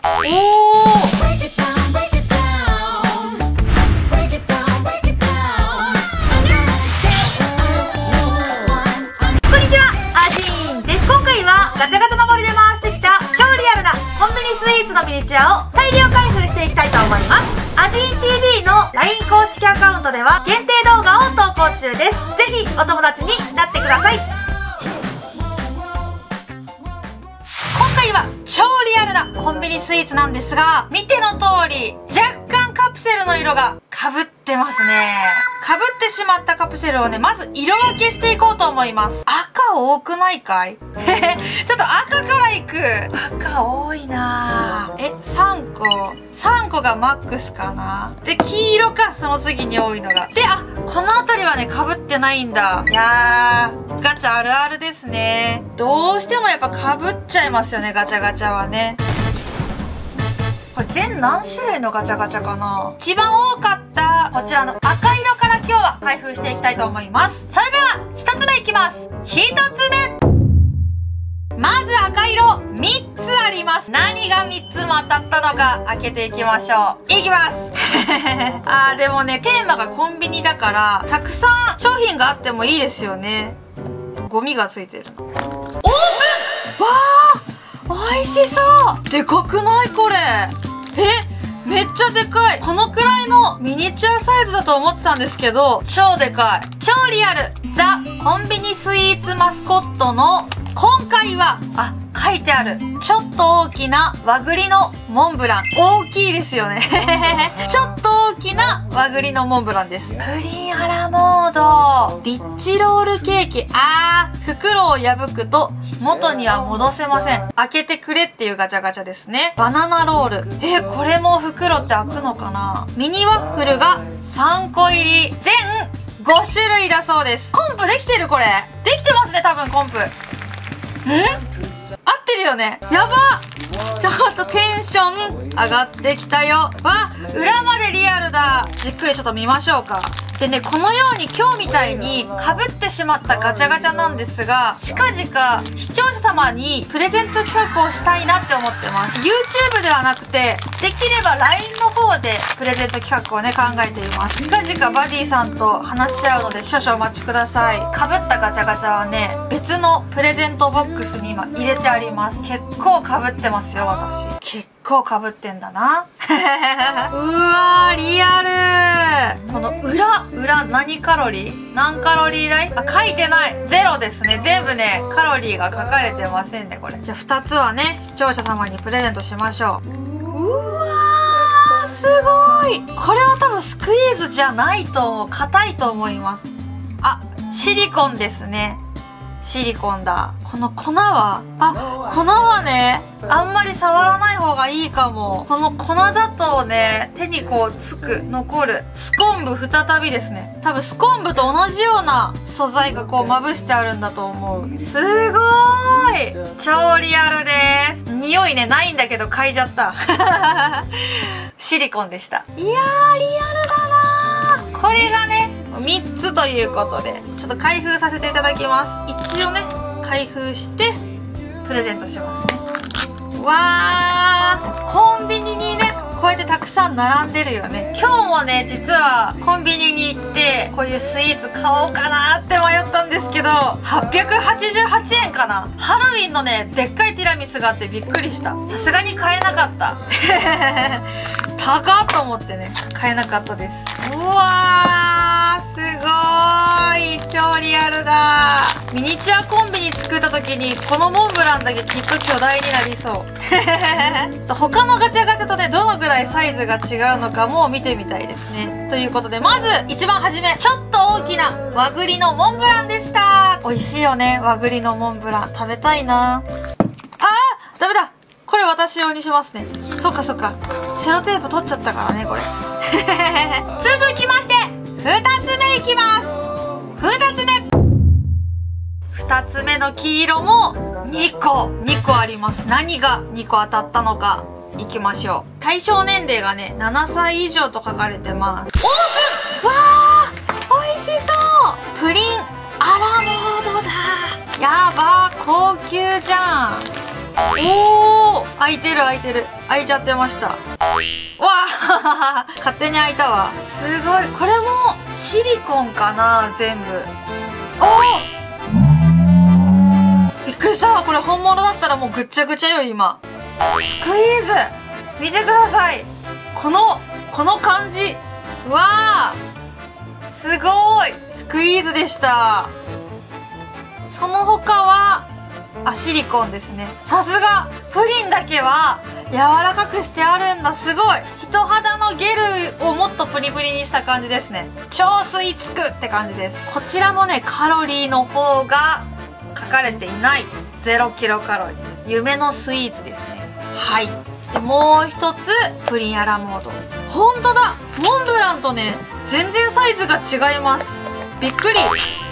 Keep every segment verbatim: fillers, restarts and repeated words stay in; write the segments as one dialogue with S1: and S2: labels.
S1: おー、
S2: ガチャガチャの森で回してきた超リアルなコンビニスイーツのミニチュアを大量開封していきたいと思います。アジーン ティービー の ライン 公式アカウントでは限定動画を投稿中です。ぜひお友達になってください。今回は超リアルなコンビニスイーツなんですが、見ての通り若干カプセルの色がかぶってますね。かぶってしまったカプセルをね、まず色分けしていこうと思います。赤多くないかいちょっと赤からいく。赤多いなぁ。え、さんこ。さんこがマックスかな。で、黄色か、その次に多いのが。で、あ、この辺りはね、かぶってないんだ。いやー、ガチャあるあるですね。どうしてもやっぱかぶっちゃいますよね、ガチャガチャはね。これ全何種類のガチャガチャかな。一番多かったこちらの赤色から今日は開封していきたいと思います。それではひとつめいきます。ひとつめ、まず赤色みっつあります。何がみっつも当たったのか開けていきましょう。いきますあーでもね、テーマがコンビニだからたくさん商品があってもいいですよね。ゴミがついてる。オープン。わー、美味しそう。でかくないこれ。え、めっちゃでかい。このくらいのミニチュアサイズだと思ったんですけど、超でかい。超リアルザ・コンビニスイーツマスコットの今回は、あ、書いてある。ちょっと大きな和栗のモンブラン。大きいですよねちょっと大きな和栗のモンブランです。プリンアラモード、リッチロールケーキ。あー、袋を破くと元には戻せません。開けてくれっていうガチャガチャですね。バナナロール。えー、これも袋って開くのかな。ミニワッフルがさんこ入り。全ご種類だそうです。コンプできてるこれ。できてますね、多分コンプ。ん？合ってるよね。やば！ちょっとテンション上がってきたよ。わ、裏までリアルだ。じっくりちょっと見ましょうか。でね、このように今日みたいに被ってしまったガチャガチャなんですが、近々視聴者様にプレゼント企画をしたいなって思ってます。 YouTube ではなくて、できれば ライン の方でプレゼント企画をね考えています。近々バディさんと話し合うので少々お待ちください。被ったガチャガチャはね、別のプレゼントボックスに今入れてあります。結構被ってますよ私。結構被ってんだなうわー、リアル。この裏裏何カロリー、何カロリー代、あ、書いてない。ゼロですね。全部ねカロリーが書かれてませんねこれ。じゃあふたつはね視聴者様にプレゼントしましょう。うわー、すごい。これは多分スクイーズじゃないと思う。硬いと思います。あ、シリコンですね。シリコンだ。この粉は、あ、粉はねあんまり触らない方がいいかも。この粉だとね手にこうつく、残る。スコンブ再びですね。多分スコンブと同じような素材がこうまぶしてあるんだと思う。すごーい、超リアルです。匂いねないんだけど嗅いじゃったシリコンでした。いやー、リアルだなー。これがねみっつということでちょっと開封させていただきます。一応ね開封してプレゼントしますね。わー、コンビニにねこうやってたくさん並んでるよね。今日もね実はコンビニに行ってこういうスイーツ買おうかなって迷ったんですけど、はっぴゃくはちじゅうはちえんかな。ハロウィンのねでっかいティラミスがあってびっくりした。さすがに買えなかった高っと思ってね買えなかったです。うわー、すごーい、超リアルだ。ミニチュアコンビニ作った時にこのモンブランだけきっと巨大になりそうちょっと他のガチャガチャとねどのぐらいサイズが違うのかも見てみたいですね。ということでまず一番初め、ちょっと大きな和栗のモンブランでした。美味しいよね和栗のモンブラン。食べたいな。あー、ダメだ、これ私用にしますね。そっかそっか、セロテープ取っちゃったからねこれ続きましてふたつめいきます。ふたつめふたつめの黄色もにこにこあります。何がにこ当たったのかいきましょう。対象年齢がねななさい以上と書かれてます。オープン。わー、美味しそう。プリンアラモードだ。やばー、高級じゃん。おー、 開いてる開いてる。開いちゃってました。わあ勝手に開いたわ。すごい。これもシリコンかな、全部。おお、びっくりした。これ本物だったらもうぐっちゃぐちゃよ今。スクイーズ見てください。このこの感じ。わあすごい。スクイーズでした。その他はあ、シリコンですね。さすがプリンだけは柔らかくしてあるんだ。すごい。人肌のゲルをもっとプリプリにした感じですね。超吸い付くって感じです。こちらもね、カロリーの方が書かれていないゼロキロカロリー、夢のスイーツですね。はい。でもう一つプリンアラモード。ほんとだ、モンブランとね全然サイズが違います。びっくり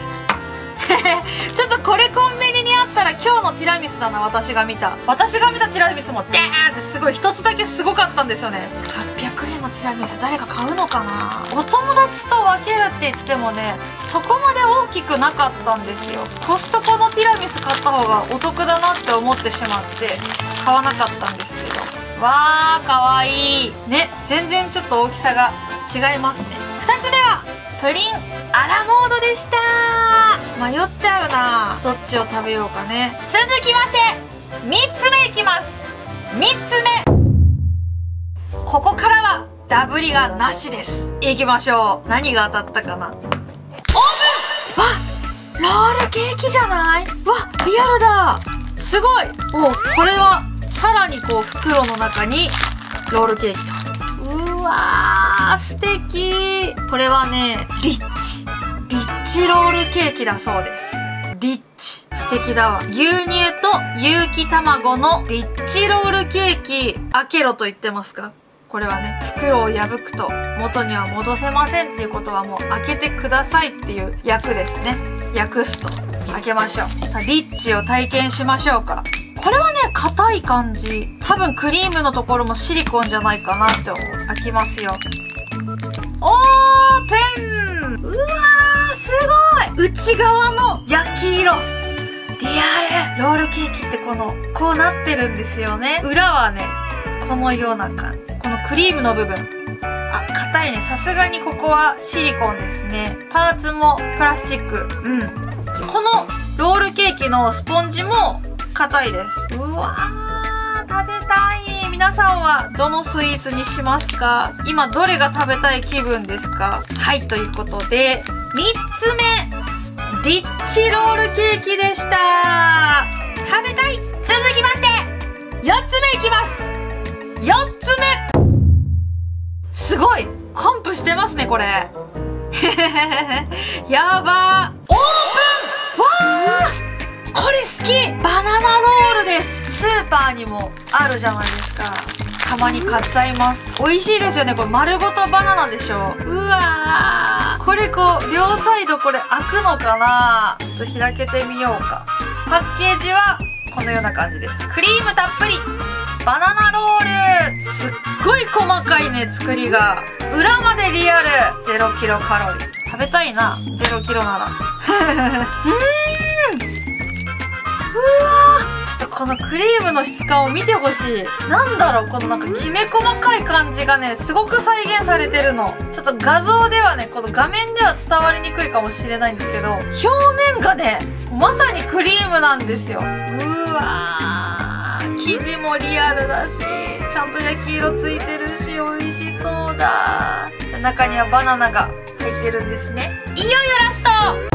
S2: ちょっとこれコンビニにあったら今日のティラミスだな。私が見た私が見たティラミスもデーンってすごい一つだけすごかったんですよね。はっぴゃくえんのティラミス誰か買うのかな。お友達と分けるって言ってもね、そこまで大きくなかったんですよ。コストコのティラミス買った方がお得だなって思ってしまって買わなかったんですけど。わーかわいいね。全然ちょっと大きさが違いますね。ふたつめはプリンアラモードでした。迷っちゃうな、どっちを食べようかね。続きましてみっつめいきます。みっつめ、ここからはダブりがなしです。いきましょう。何が当たったかな。オープン。わ、ロールケーキじゃない。わ、リアルだ。すごい。お、これはさらにこう袋の中にロールケーキと。うわー素敵。これはね、リッチリッチロールケーキだそうです。リッチ素敵だわ。牛乳と有機卵のリッチロールケーキ。開けろと言ってますか。これはね、袋を破くと元には戻せませんっていうことはもう開けてくださいっていう訳ですね。訳すと開けましょう。さあリッチを体験しましょうか。これはね、硬い感じ。多分クリームのところもシリコンじゃないかなって思う。開きますよ。オープン。うわーすごい。内側の焼き色リアル。ロールケーキってこのこうなってるんですよね。裏はねこのような感じ。このクリームの部分、あ、硬いね。さすがにここはシリコンですね。パーツもプラスチック。うん。このロールケーキのスポンジも硬いです。うわー食べたい。皆さんはどのスイーツにしますか。今どれが食べたい気分ですか。はい、ということでみっつめリッチロールケーキでした。食べたい。続きましてよっつめいきます。よっつめ、すごいコンプしてますねこれやばー。オープン。わーこれ好き。バナナロールです。スーパーにもあるじゃないですか。たまに買っちゃいます。美味しいですよね。これ丸ごとバナナでしょ。うわーこれこう両サイドこれ開くのかな。ちょっと開けてみようか。パッケージはこのような感じです。クリームたっぷりバナナロール。すっごい細かいね作りが。裏までリアル。ゼロキロカロリー。食べたいなゼロキロならうーん。うわーちょっとこのクリームの質感を見てほしい。なんだろう、このなんかきめ細かい感じがねすごく再現されてるの。ちょっと画像ではね、この画面では伝わりにくいかもしれないんですけど、表面がねまさにクリームなんですよ。うわー生地もリアルだし、ちゃんと焼き色ついてるし美味しそうだ。中にはバナナが入ってるんですね。いよいよラスト。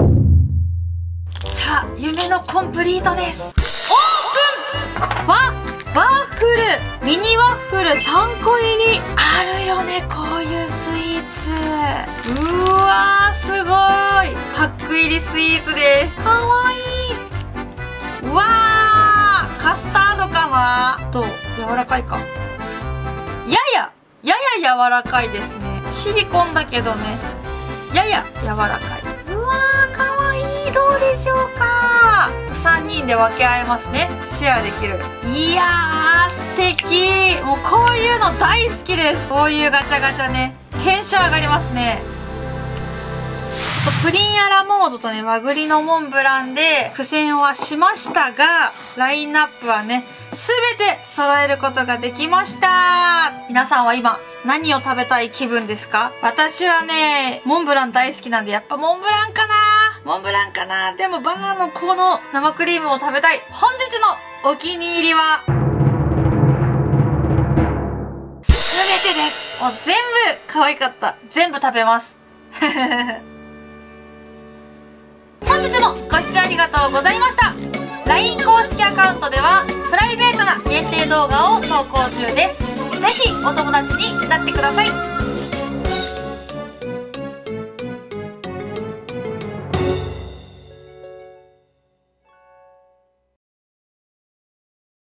S2: さあ夢のコンプリートです。オープン。わワッフルミニワッフルさんこ入りあるよね、こういうスイーツ。うわーすごいパック入りスイーツです。かわいい。うわーカスタードかな。どう、柔らかいか。やややや柔らかいですね。シリコンだけどねやや柔らかい。うわーかわいい。どうでしょうか。さんにんで分け合えますね。シェアできる。いやー素敵。もうこういうの大好きです。こういうガチャガチャねテンション上がりますね。プリンアラモードとね和栗のモンブランで苦戦はしましたが、ラインナップはね全て揃えることができました。皆さんは今何を食べたい気分ですか？私はね、モンブラン大好きなんでやっぱモンブランかな。モンブランかな。でもバナナのこの生クリームを食べたい。本日のお気に入りは全てです。もう全部可愛かった。全部食べます。本日もご視聴ありがとうございました。 ライン 公式アカウントではプライベートな限定動画を投稿中です。ぜひお友達になってください。